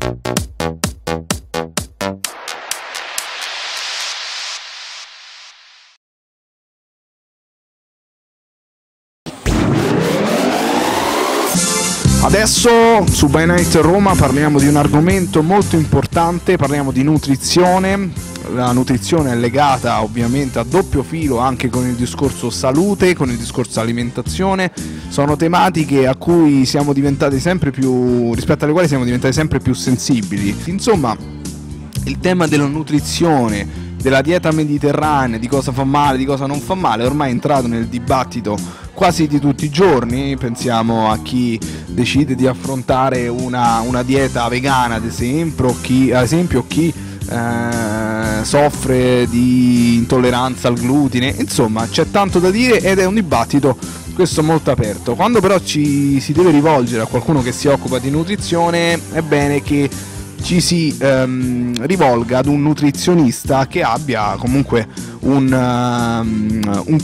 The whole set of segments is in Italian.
Adesso su By Night Roma parliamo di un argomento molto importante, parliamo di nutrizione. La nutrizione è legata ovviamente a doppio filo anche con il discorso salute, con il discorso alimentazione. Sono tematiche a cui siamo diventati sempre più, rispetto alle quali siamo diventati sempre più sensibili. Insomma, il tema della nutrizione, della dieta mediterranea, di cosa fa male, di cosa non fa male, ormai è entrato nel dibattito quasi di tutti i giorni. Pensiamo a chi decide di affrontare una dieta vegana, ad esempio, chi soffre di intolleranza al glutine. Insomma, c'è tanto da dire ed è un dibattito questo molto aperto. Quando però ci si deve rivolgere a qualcuno che si occupa di nutrizione, è bene che ci si rivolga ad un nutrizionista che abbia comunque un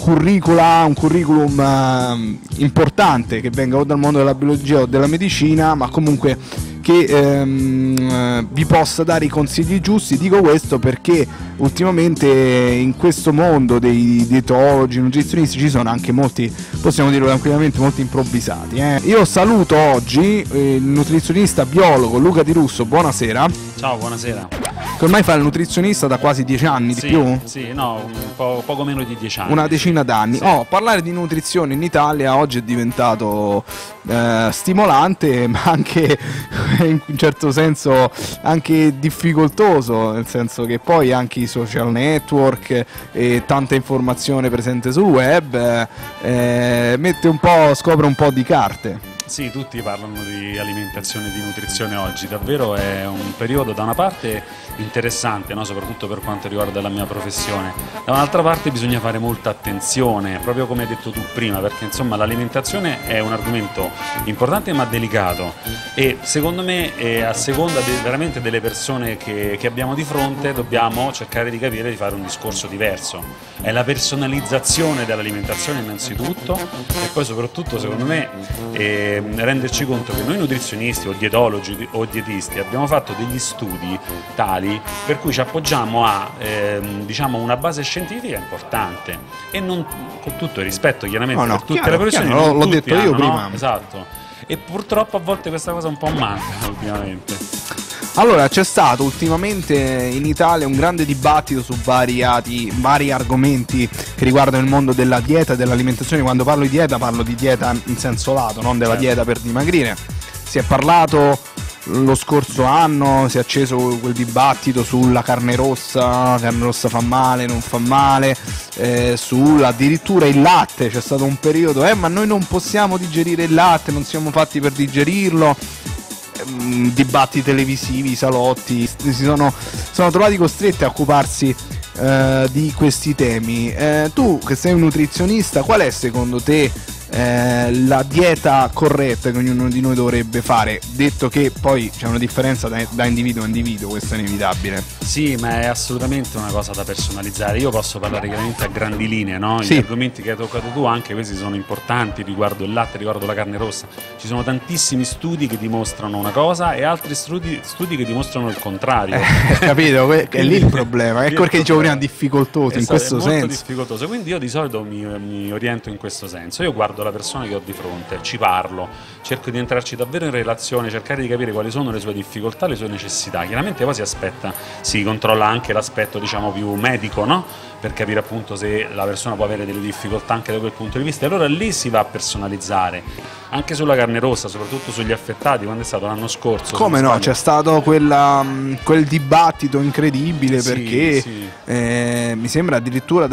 curriculum importante, che venga o dal mondo della biologia o della medicina, ma comunque che vi possa dare i consigli giusti. Dico questo perché ultimamente in questo mondo dei dietologi, nutrizionisti, ci sono anche molti, possiamo dirlo tranquillamente, molti improvvisati. Io saluto oggi il nutrizionista biologo Luca Di Russo. Buonasera. Ciao, buonasera. Che ormai fa il nutrizionista da quasi 10 anni, di più? Sì, no, poco meno di 10 anni. Una decina d'anni. Sì. Parlare di nutrizione in Italia oggi è diventato stimolante, ma anche in un certo senso anche difficoltoso, nel senso che poi anche i social network e tanta informazione presente sul web scopre un po' di carte. Sì, tutti parlano di alimentazione e di nutrizione oggi, davvero è un periodo da una parte interessante, no? Soprattutto per quanto riguarda la mia professione, da un'altra parte bisogna fare molta attenzione, proprio come hai detto tu prima, perché insomma l'alimentazione è un argomento importante ma delicato e secondo me a seconda veramente delle persone che abbiamo di fronte dobbiamo cercare di capire di fare un discorso diverso. È la personalizzazione dell'alimentazione innanzitutto e poi soprattutto secondo me renderci conto che noi nutrizionisti o dietologi o dietisti abbiamo fatto degli studi tali per cui ci appoggiamo a diciamo una base scientifica importante e non, con tutto il rispetto chiaramente per tutte le persone, l'ho detto io prima. Esatto, e purtroppo a volte questa cosa un po' manca ultimamente. Allora, c'è stato ultimamente in Italia un grande dibattito su vari argomenti che riguardano il mondo della dieta e dell'alimentazione. Quando parlo di dieta in senso lato, non della dieta per dimagrire. Si è parlato lo scorso anno, si è acceso quel dibattito sulla carne rossa fa male, non fa male, addirittura il latte. C'è stato un periodo, ma noi non possiamo digerire il latte, non siamo fatti per digerirlo. Dibattiti televisivi, salotti, si sono trovati costretti a occuparsi di questi temi. Tu che sei un nutrizionista, qual è secondo te la dieta corretta che ognuno di noi dovrebbe fare? Detto che poi c'è una differenza da individuo a individuo, questo è inevitabile. Sì, ma è assolutamente una cosa da personalizzare. Io posso parlare chiaramente a grandi linee, no? Gli Sì. argomenti che hai toccato tu, anche questi sono importanti riguardo il latte, riguardo la carne rossa. Ci sono tantissimi studi che dimostrano una cosa e altri studi che dimostrano il contrario. Capito? È lì il problema. Ecco perché dicevo prima difficoltoso, in questo senso. È molto difficoltoso, quindi io di solito mi oriento in questo senso. Io guardo la persona che ho di fronte, ci parlo, cerco di entrarci davvero in relazione, cercare di capire quali sono le sue difficoltà, le sue necessità. Chiaramente poi si controlla anche l'aspetto diciamo più medico, no? Per capire appunto se la persona può avere delle difficoltà anche da quel punto di vista, e allora lì si va a personalizzare. Anche sulla carne rossa, soprattutto sugli affettati, quando è stato l'anno scorso. Come no, c'è stato quel dibattito incredibile, perché mi sembra addirittura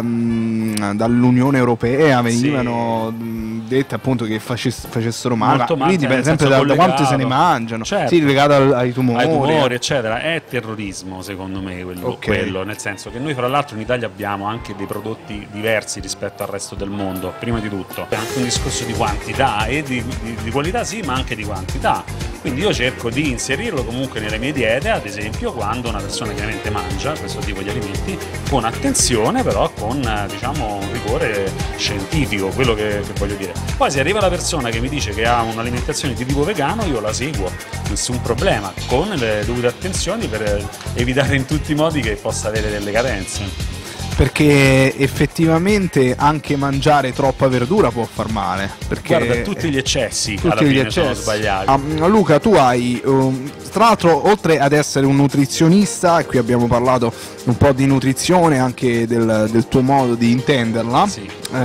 dall'Unione Europea venivano dette appunto che facessero male. Molto male, dipende sempre da quanto se ne mangiano. Certo. Sì, legato ai tumori, eccetera. È terrorismo secondo me quello, nel senso che noi fra l'altro in Italia abbiamo anche dei prodotti diversi rispetto al resto del mondo, prima di tutto. È anche un discorso di quantità e di qualità sì, ma anche di quantità. Quindi io cerco di inserirlo comunque nelle mie diete, ad esempio quando una persona chiaramente mangia questo tipo di alimenti, con attenzione però con diciamo un rigore scientifico, quello che voglio dire. Poi se arriva la persona che mi dice che ha un'alimentazione di tipo vegano, io la seguo, nessun problema, con le dovute attenzioni per evitare in tutti i modi che possa avere delle carenze. Perché effettivamente anche mangiare troppa verdura può far male. Perché guarda, tutti gli eccessi alla fine sono sbagliati. Luca, tu hai, tra l'altro, oltre ad essere un nutrizionista, e qui abbiamo parlato un po' di nutrizione, anche del tuo modo di intenderla, sì.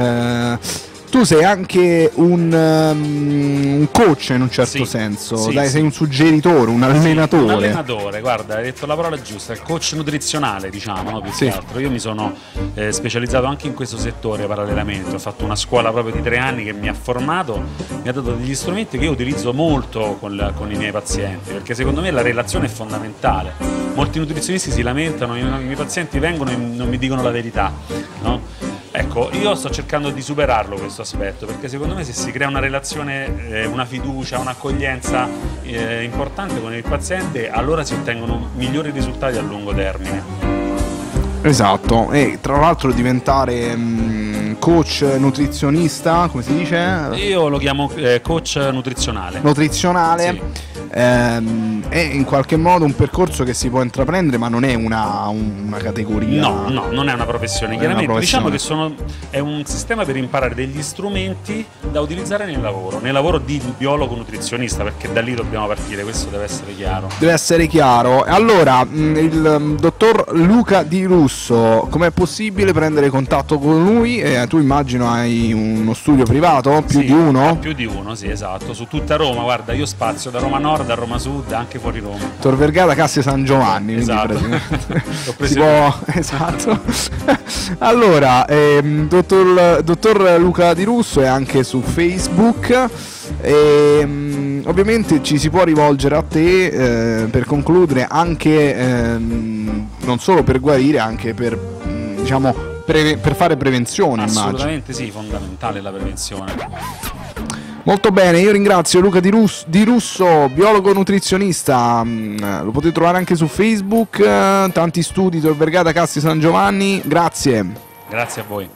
Tu sei anche un coach in un certo senso, sì, dai, sei un suggeritore, un allenatore. Un allenatore, guarda, hai detto la parola giusta, il coach nutrizionale, diciamo, no? Più che altro. Io mi sono specializzato anche in questo settore parallelamente, ho fatto una scuola proprio di 3 anni che mi ha formato, mi ha dato degli strumenti che io utilizzo molto con i miei pazienti, perché secondo me la relazione è fondamentale. Molti nutrizionisti si lamentano, i miei pazienti vengono e non mi dicono la verità, no? Ecco, io sto cercando di superarlo questo aspetto, perché secondo me se si crea una relazione, una fiducia, un'accoglienza importante con il paziente, allora si ottengono migliori risultati a lungo termine. Esatto, e tra l'altro diventare coach nutrizionista, come si dice? Io lo chiamo coach nutrizionale. Nutrizionale. Sì. È in qualche modo un percorso che si può intraprendere, ma non è una categoria. No, non è una professione, chiaramente. Diciamo che è un sistema per imparare degli strumenti da utilizzare nel lavoro di biologo nutrizionista, perché da lì dobbiamo partire, questo deve essere chiaro. Deve essere chiaro. Allora, il dottor Luca Di Russo, com'è possibile prendere contatto con lui? Tu immagino hai uno studio privato? Più di uno? Più di uno, sì, esatto. Su tutta Roma, guarda, io spazio da Roma Nord a Roma Sud, anche fuori Roma. Tor Vergata, Cassia San Giovanni. Esatto. L'ho preso. Esatto. Allora, dottor Luca Di Russo è anche su Facebook. Ovviamente ci si può rivolgere a te per concludere, anche non solo per guarire, anche per diciamo per fare prevenzione. Assolutamente sì, fondamentale la prevenzione. Molto bene, io ringrazio Luca Di Russo, biologo nutrizionista, lo potete trovare anche su Facebook, tanti studi, Tor Vergata, Cassia San Giovanni, grazie. Grazie a voi.